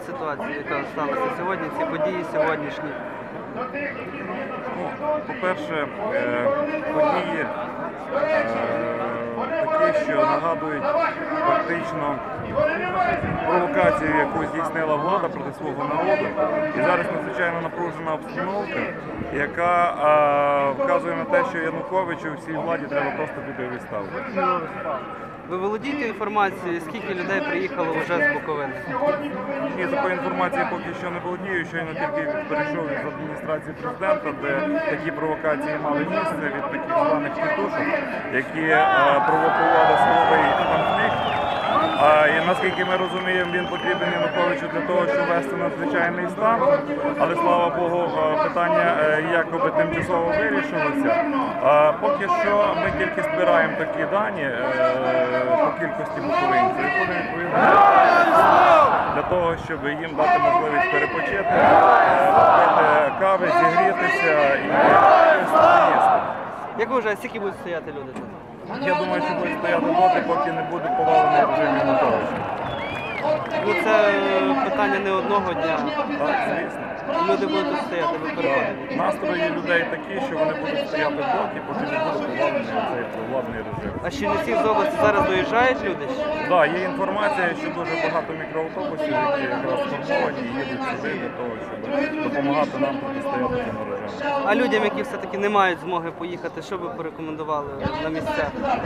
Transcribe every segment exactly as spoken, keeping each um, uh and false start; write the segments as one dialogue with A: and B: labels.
A: ситуацію, яка сталася сьогодні, ці події сьогоднішні?
B: Ну, по-перше, е, події е, такі, що нагадують фактично провокацію, яку здійснила влада проти свого народу. І зараз надзвичайно напружена обстановка, яка е, вказує на те, що Януковичу і всій владі треба просто піти у відставку.
A: Ви володієте інформацією, скільки людей приїхало вже з Буковини?
B: Ні, такої інформації поки що не володію, щойно тільки перейшов із адміністрації президента, де такі провокації мали місце від таких званих тітушок, які е, провокували силовий конфлікт. А, і наскільки ми розуміємо, він потрібен Януковичу для того, щоб вести надзвичайний стан. Але, слава Богу, питання якоби тимчасово вирішилося. А, поки що ми тільки збираємо такі дані е, по кількості буковинців. І будемо відповідати для того, щоб їм дати можливість перепочити, попити кави, зігрітися і поїсти.
A: Як ви вважаєте, скільки будуть стояти люди тут?
B: Я думаю, що буде стояти доти, поки не буде повалений режим Януковича.
A: Ну, це питання не одного дня.
B: Так, звісно.
A: Люди будуть тут стояти, ви переконані?
B: Настрої людей такі, що вони будуть стояти доки, поки не буде повалений цей провладний режим.
A: А з Чернівців з області зараз доїжджають люди?
B: Так, да, є інформація, що дуже багато мікроавтобусів, які якраз сформовані, їдуть сюди для того, щоб допомагати нам протистояти цьому режиму.
A: А людям, які все-таки не мають змоги поїхати, що ви порекомендували на місцях?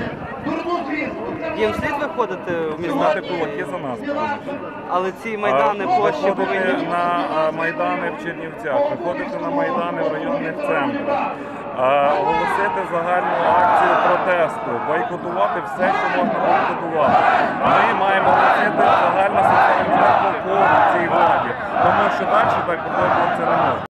A: Їм слід виходити в
B: Тримати
A: міста?
B: кулаки за нас, повністю.
A: Але ці майдани, площі
B: Виходити
A: повинні...
B: на а, майдани в Чернівцях, виходити на майдани в районних центрах, а, оголосити загальну акцію протесту, бойкотувати все, що можна бойкотувати. Ми маємо оголосити загальну соціальну допомогу цій владі, тому що далі так продовжуватися не може.